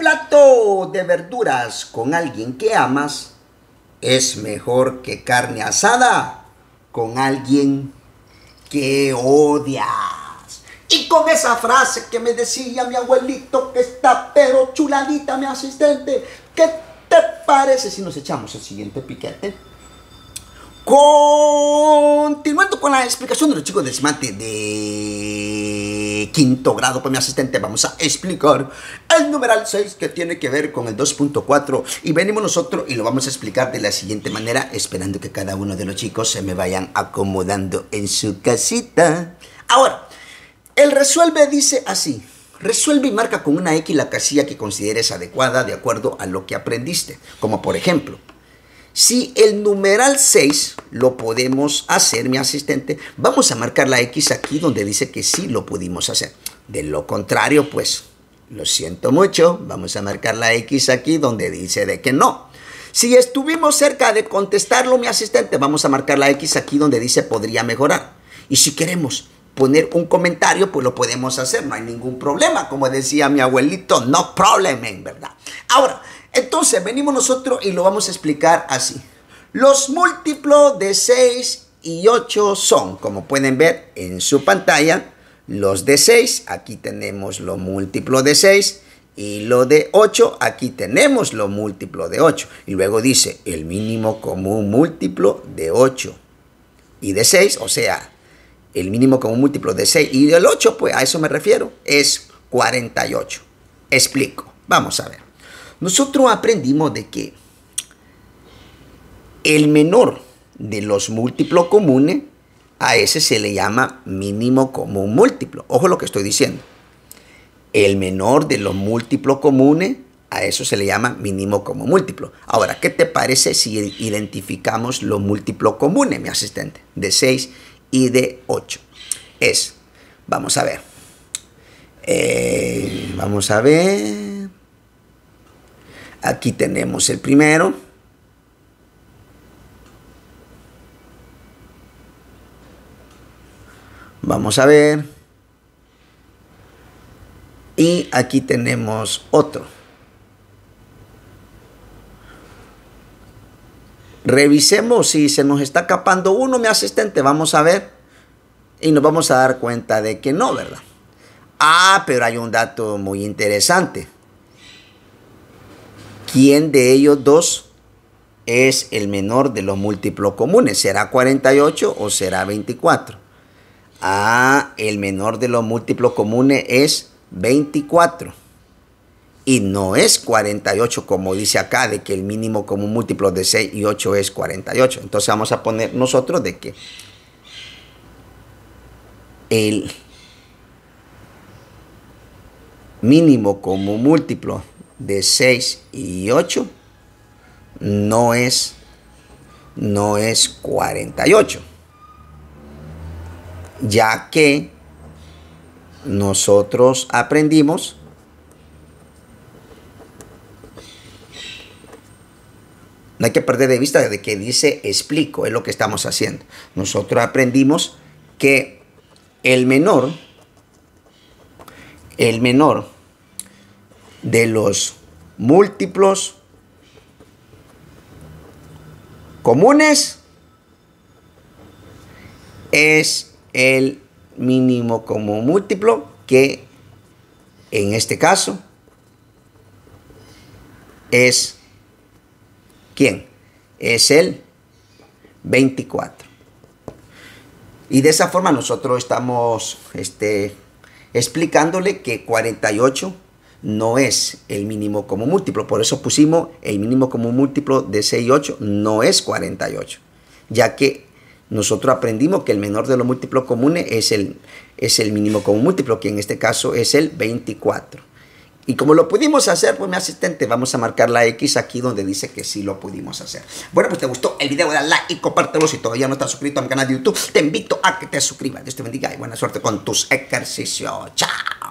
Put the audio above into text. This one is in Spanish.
plato de verduras con alguien que amas es mejor que carne asada con alguien que odias. Y con esa frase que me decía mi abuelito, que está pero chuladita, mi asistente, ¿qué te parece si nos echamos el siguiente piquete? Continuando con la explicación de los chicos del SMATE de quinto grado, pues mi asistente, vamos a explicar el numeral 6 que tiene que ver con el 2.4 y venimos nosotros y lo vamos a explicar de la siguiente manera, esperando que cada uno de los chicos se me vayan acomodando en su casita. Ahora, el resuelve dice así: resuelve y marca con una X la casilla que consideres adecuada de acuerdo a lo que aprendiste, como por ejemplo, si el numeral 6 lo podemos hacer, mi asistente, vamos a marcar la X aquí donde dice que sí lo pudimos hacer. De lo contrario, pues, lo siento mucho, vamos a marcar la X aquí donde dice de que no. Si estuvimos cerca de contestarlo, mi asistente, vamos a marcar la X aquí donde dice podría mejorar. Y si queremos poner un comentario, pues lo podemos hacer, no hay ningún problema. Como decía mi abuelito, no problem, ¿verdad? Ahora, entonces venimos nosotros y lo vamos a explicar así. Los múltiplos de 6 y 8 son, como pueden ver en su pantalla, los de 6, aquí tenemos lo múltiplo de 6, y lo de 8, aquí tenemos lo múltiplo de 8. Y luego dice el mínimo común múltiplo de 8 y de 6, o sea, el mínimo común múltiplo de 6 y del 8, pues a eso me refiero, es 48. Explico, vamos a ver. Nosotros aprendimos de que el menor de los múltiplos comunes, a ese se le llama mínimo común múltiplo. Ojo lo que estoy diciendo. El menor de los múltiplos comunes, a eso se le llama mínimo común múltiplo. Ahora, ¿qué te parece si identificamos los múltiplos comunes, mi asistente? De 6 y de 8. Vamos a ver. Vamos a ver. Aquí tenemos el primero. Vamos a ver. Y aquí tenemos otro. Revisemos si se nos está escapando uno, mi asistente. Vamos a ver. Y nos vamos a dar cuenta de que no, ¿verdad? Ah, pero hay un dato muy interesante. ¿Quién de ellos dos es el menor de los múltiplos comunes? ¿Será 48 o será 24? Ah, el menor de los múltiplos comunes es 24. Y no es 48 como dice acá, de que el mínimo común múltiplo de 6 y 8 es 48. Entonces vamos a poner nosotros de que el mínimo común múltiplo de 6 y 8 no es 48, ya que nosotros aprendimos no hay que perder de vista de que dice explico, es lo que estamos haciendo. Nosotros aprendimos que el menor de los múltiplos comunes es el mínimo común múltiplo, que en este caso es ¿quién? Es el 24. Y de esa forma nosotros estamos explicándole que 48 no es el mínimo común múltiplo. Por eso pusimos el mínimo común múltiplo de 6 y 8 no es 48. Ya que nosotros aprendimos que el menor de los múltiplos comunes es el mínimo común múltiplo, que en este caso es el 24. Y como lo pudimos hacer, pues mi asistente, vamos a marcar la X aquí donde dice que sí lo pudimos hacer. Bueno, pues te gustó el video, dale like y compártelo. Si todavía no estás suscrito a mi canal de YouTube, te invito a que te suscribas. Dios te bendiga y buena suerte con tus ejercicios. Chao.